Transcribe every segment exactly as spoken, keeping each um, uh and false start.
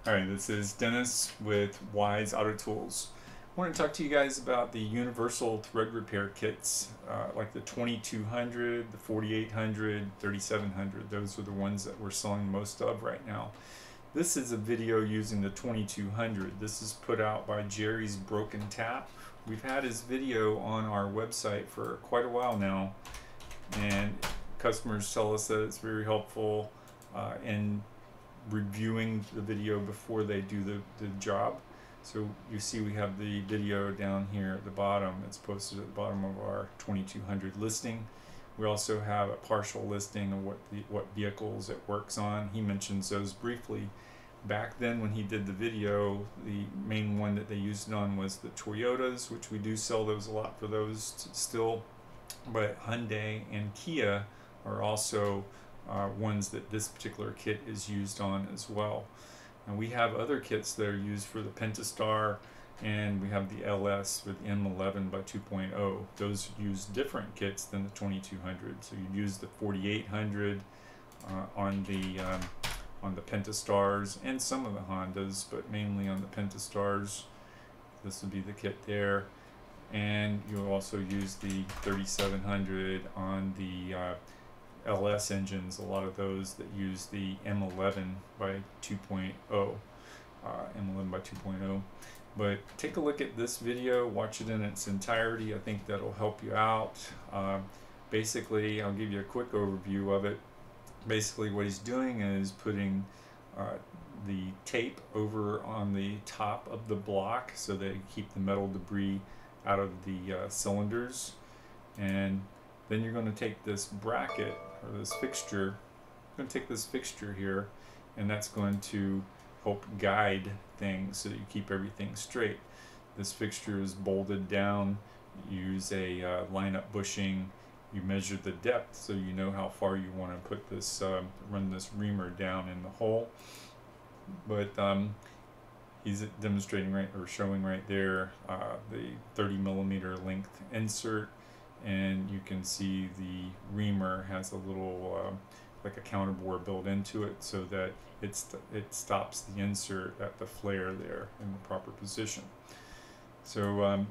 Hi, this is Dennis with Wise Auto Tools. I want to talk to you guys about the universal thread repair kits, uh, like the twenty-two hundred, the forty-eight hundred, thirty-seven hundred. Those are the ones that we're selling most of right now. This is a video using the twenty-two hundred. This is put out by Jerry's Broken Tap. We've had his video on our website for quite a while now, and customers tell us that it's very helpful uh, in reviewing the video before they do the, the job. So you see we have the video down here at the bottom. It's posted at the bottom of our twenty-two hundred listing. We also have a partial listing of what the what vehicles it works on. He mentions those briefly. Back then when he did the video, the main one that they used it on was the Toyotas, which we do sell those a lot for those still, but Hyundai and Kia are also Uh, ones that this particular kit is used on as well. And we have other kits that are used for the Pentastar, and we have the L S with M eleven by two point oh. Those use different kits than the twenty-two hundred. So you use the forty-eight hundred uh, on the um, on the Pentastars and some of the Hondas, but mainly on the Pentastars. This would be the kit there. And you'll also use the thirty-seven hundred on the uh, L S engines, a lot of those that use the M eleven by two point oh, uh, M eleven by two point oh. But take a look at this video, watch it in its entirety. I think that'll help you out. Uh, basically, I'll give you a quick overview of it. Basically, what he's doing is putting uh, the tape over on the top of the block so they keep the metal debris out of the uh, cylinders. And then you're going to take this bracket or this fixture, I'm going to take this fixture here, and that's going to help guide things so that you keep everything straight. This fixture is bolted down. You use a uh, line-up bushing. You measure the depth so you know how far you want to put this, uh, run this reamer down in the hole. But um, he's demonstrating right or showing right there uh, the thirty millimeter length insert. And you can see the reamer has a little uh, like a counterbore built into it so that it's it stops the insert at the flare there in the proper position. So um,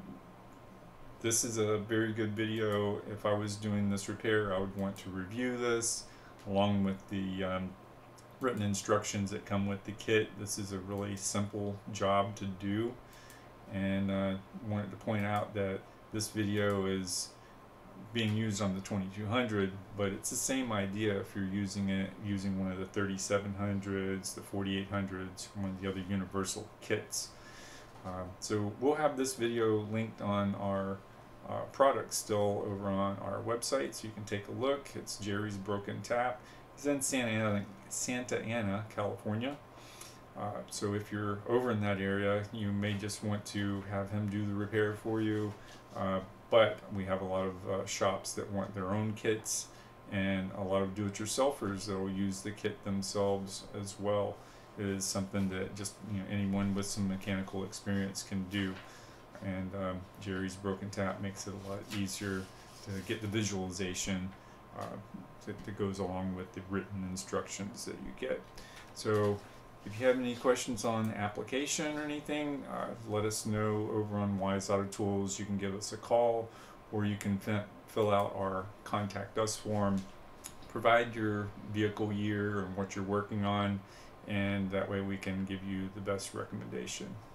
this is a very good video. If I was doing this repair, I would want to review this along with the um, written instructions that come with the kit. This is a really simple job to do, and uh, wanted to point out that this video is being used on the twenty-two hundred, but it's the same idea if you're using it using one of the thirty-seven hundreds, the forty-eight hundreds, one of the other universal kits. Uh, so we'll have this video linked on our uh, products still over on our website, so you can take a look. It's Jerry's Broken Tap. It's in Santa Ana, Santa Ana, California. Uh, so if you're over in that area, you may just want to have him do the repair for you. Uh, but we have a lot of uh, shops that want their own kits, and a lot of do-it-yourselfers that will use the kit themselves as well. It is something that just you know anyone with some mechanical experience can do, and um, Jerry's Broken Tap makes it a lot easier to get the visualization uh, that, that goes along with the written instructions that you get. So if you have any questions on application or anything, uh, let us know over on Wise Auto Tools. You can give us a call, or you can fill out our Contact Us form. Provide your vehicle year and what you're working on, and that way we can give you the best recommendation.